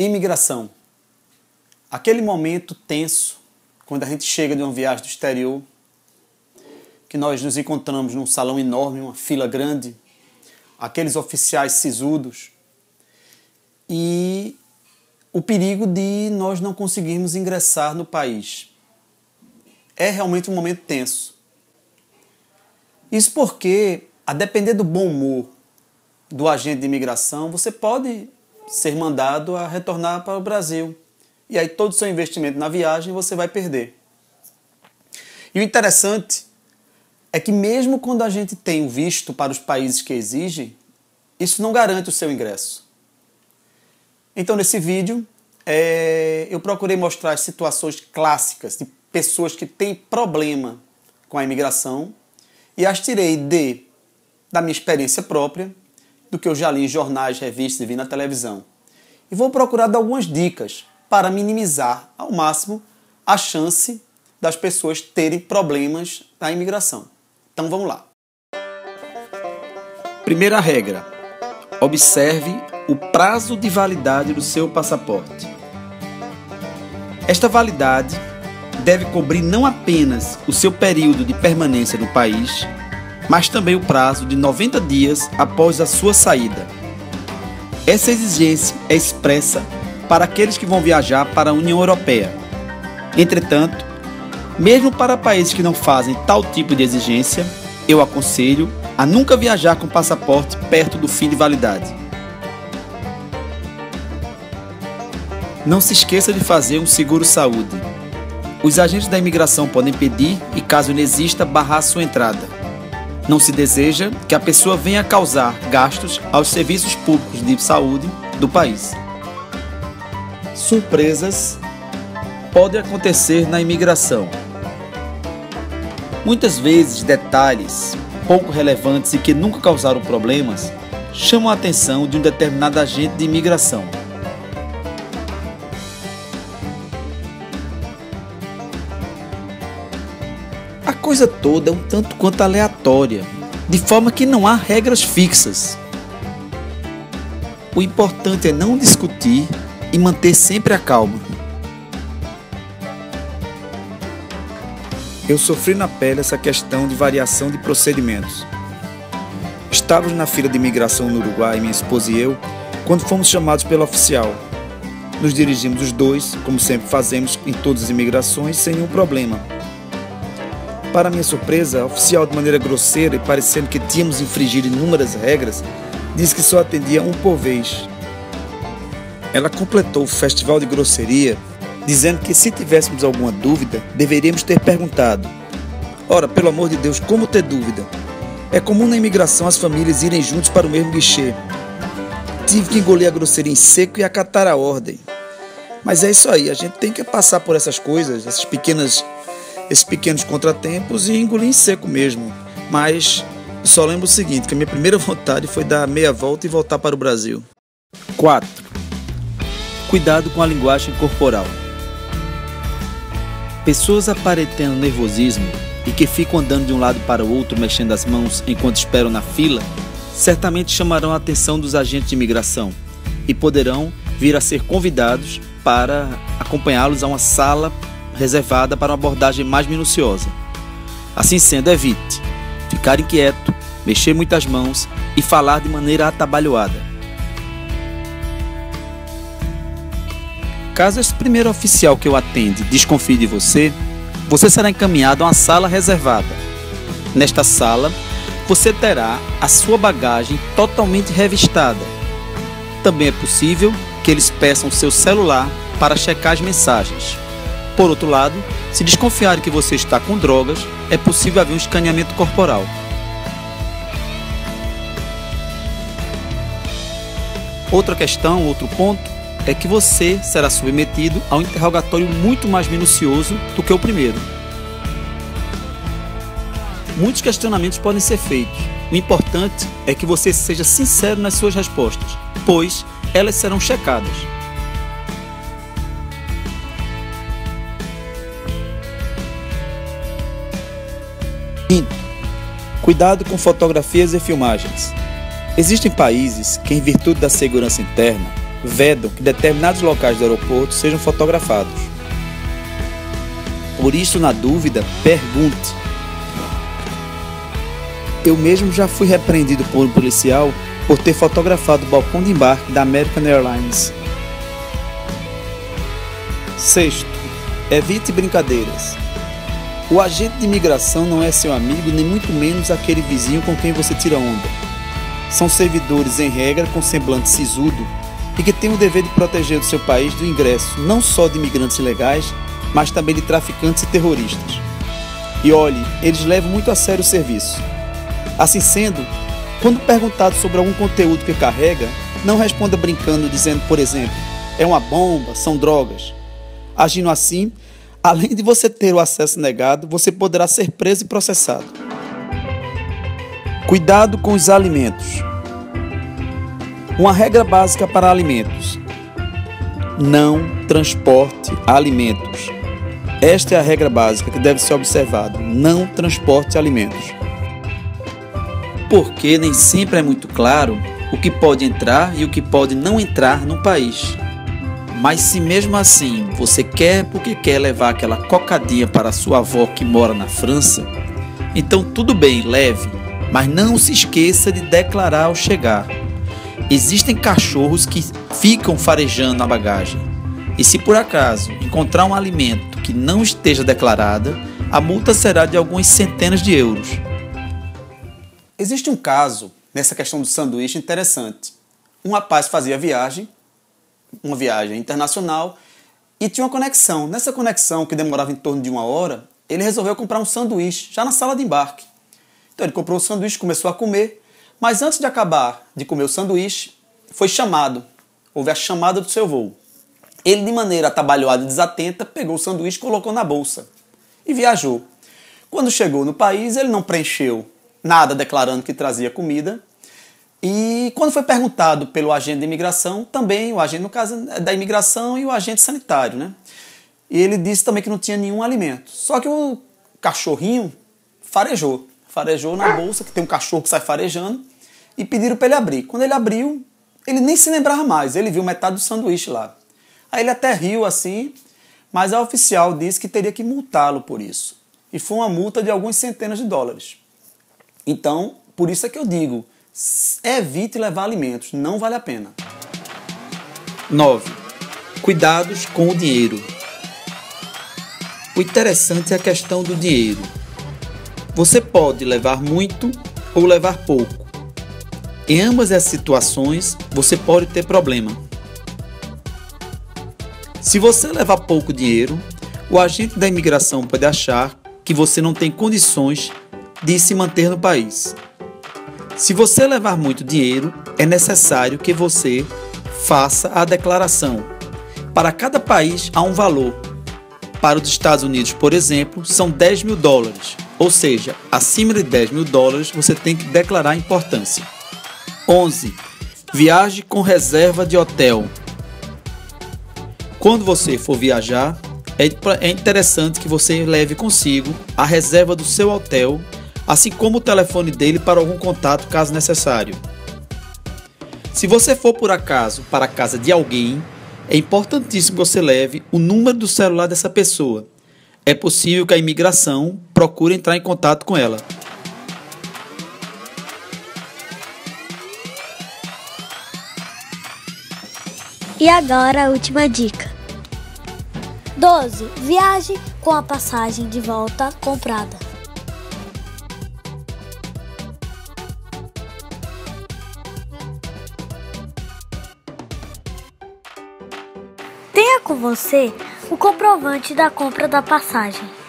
Imigração. Aquele momento tenso, quando a gente chega de uma viagem do exterior, que nós nos encontramos num salão enorme, uma fila grande, aqueles oficiais sisudos, e o perigo de nós não conseguirmos ingressar no país. É realmente um momento tenso. Isso porque, a depender do bom humor do agente de imigração, você pode ser mandado a retornar para o Brasil. E aí todo o seu investimento na viagem você vai perder. E o interessante é que mesmo quando a gente tem o visto para os países que exigem, isso não garante o seu ingresso. Então nesse vídeo eu procurei mostrar as situações clássicas de pessoas que têm problema com a imigração e as tirei da minha experiência própria, do que eu já li em jornais, revistas e vi na televisão. E vou procurar dar algumas dicas para minimizar ao máximo a chance das pessoas terem problemas na imigração. Então vamos lá. Primeira regra: observe o prazo de validade do seu passaporte. Esta validade deve cobrir não apenas o seu período de permanência no país, mas também o prazo de 90 dias após a sua saída. Essa exigência é expressa para aqueles que vão viajar para a União Europeia. Entretanto, mesmo para países que não fazem tal tipo de exigência, eu aconselho a nunca viajar com passaporte perto do fim de validade. Não se esqueça de fazer um seguro-saúde. Os agentes da imigração podem pedir e, caso não exista, barrar sua entrada. Não se deseja que a pessoa venha causar gastos aos serviços públicos de saúde do país. Surpresas podem acontecer na imigração. Muitas vezes, detalhes pouco relevantes e que nunca causaram problemas chamam a atenção de um determinado agente de imigração. A coisa toda é um tanto quanto aleatória, de forma que não há regras fixas. O importante é não discutir e manter sempre a calma. Eu sofri na pele essa questão de variação de procedimentos. Estávamos na fila de imigração no Uruguai, minha esposa e eu, quando fomos chamados pelo oficial. Nos dirigimos os dois, como sempre fazemos em todas as imigrações, sem nenhum problema. Para minha surpresa, a oficial, de maneira grosseira e parecendo que tínhamos infringido inúmeras regras, disse que só atendia um por vez. Ela completou o festival de grosseria, dizendo que se tivéssemos alguma dúvida, deveríamos ter perguntado. Ora, pelo amor de Deus, como ter dúvida? É comum na imigração as famílias irem juntos para o mesmo guichê. Tive que engolir a grosseria em seco e acatar a ordem. Mas é isso aí, a gente tem que passar por essas coisas, esses pequenos contratempos e engolir em seco mesmo. Mas só lembro o seguinte, que a minha primeira vontade foi dar meia volta e voltar para o Brasil. 4. Cuidado com a linguagem corporal. Pessoas aparentando nervosismo e que ficam andando de um lado para o outro mexendo as mãos enquanto esperam na fila, certamente chamarão a atenção dos agentes de imigração e poderão vir a ser convidados para acompanhá-los a uma sala reservada para uma abordagem mais minuciosa. Assim sendo, evite ficar inquieto, mexer muitas mãos e falar de maneira atabalhoada. Caso esse primeiro oficial que o atende desconfie de você, você será encaminhado a uma sala reservada. Nesta sala, você terá a sua bagagem totalmente revistada. Também é possível que eles peçam seu celular para checar as mensagens. Por outro lado, se desconfiarem que você está com drogas, é possível haver um escaneamento corporal. Outra questão, outro ponto, é que você será submetido a um interrogatório muito mais minucioso do que o primeiro. Muitos questionamentos podem ser feitos. O importante é que você seja sincero nas suas respostas, pois elas serão checadas. Quinto, cuidado com fotografias e filmagens. Existem países que, em virtude da segurança interna, vedam que determinados locais do aeroporto sejam fotografados. Por isso, na dúvida, pergunte. Eu mesmo já fui repreendido por um policial por ter fotografado o balcão de embarque da American Airlines. Sexto, evite brincadeiras. O agente de imigração não é seu amigo, nem muito menos aquele vizinho com quem você tira onda. São servidores, em regra, com semblante sisudo e que têm o dever de proteger o seu país do ingresso não só de imigrantes ilegais, mas também de traficantes e terroristas. E olhe, eles levam muito a sério o serviço. Assim sendo, quando perguntado sobre algum conteúdo que carrega, não responda brincando dizendo, por exemplo, é uma bomba, são drogas. Agindo assim, além de você ter o acesso negado, você poderá ser preso e processado. Cuidado com os alimentos. Uma regra básica para alimentos: não transporte alimentos. Esta é a regra básica que deve ser observada: não transporte alimentos. Porque nem sempre é muito claro o que pode entrar e o que pode não entrar no país. Mas se mesmo assim você quer porque quer levar aquela cocadinha para sua avó que mora na França, então tudo bem, leve, mas não se esqueça de declarar ao chegar. Existem cachorros que ficam farejando a bagagem, e se por acaso encontrar um alimento que não esteja declarada, a multa será de algumas centenas de euros. Existe um caso nessa questão do sanduíche interessante. Um rapaz fazia uma viagem internacional e tinha uma conexão. Nessa conexão, que demorava em torno de 1 hora, ele resolveu comprar um sanduíche já na sala de embarque. Então ele comprou o sanduíche, começou a comer, mas antes de acabar de comer o sanduíche, foi chamado. Houve a chamada do seu voo. Ele, de maneira atabalhoada e desatenta, pegou o sanduíche e colocou na bolsa e viajou. Quando chegou no país, ele não preencheu nada declarando que trazia comida. E quando foi perguntado pelo agente de imigração, também o agente, no caso da imigração, e o agente sanitário, né? E ele disse também que não tinha nenhum alimento. Só que o cachorrinho farejou na bolsa, que tem um cachorro que sai farejando, e pediram para ele abrir. Quando ele abriu, ele nem se lembrava mais, ele viu metade do sanduíche lá. Aí ele até riu assim, mas a oficial disse que teria que multá-lo por isso. E foi uma multa de algumas centenas de dólares. Então, por isso é que eu digo, evite levar alimentos, não vale a pena. 9. Cuidados com o dinheiro. O interessante é a questão do dinheiro. Você pode levar muito ou levar pouco. Em ambas as situações, você pode ter problema. Se você levar pouco dinheiro, o agente da imigração pode achar que você não tem condições de se manter no país. Se você levar muito dinheiro, é necessário que você faça a declaração. Para cada país há um valor. Para os Estados Unidos, por exemplo, são 10 mil dólares. Ou seja, acima de 10 mil dólares você tem que declarar a importância. 11. Viaje com reserva de hotel. Quando você for viajar, é interessante que você leve consigo a reserva do seu hotel, assim como o telefone dele para algum contato caso necessário. Se você for por acaso para a casa de alguém, é importantíssimo que você leve o número do celular dessa pessoa. É possível que a imigração procure entrar em contato com ela. E agora a última dica. 12. Viaje com a passagem de volta comprada. Tenha com você o comprovante da compra da passagem.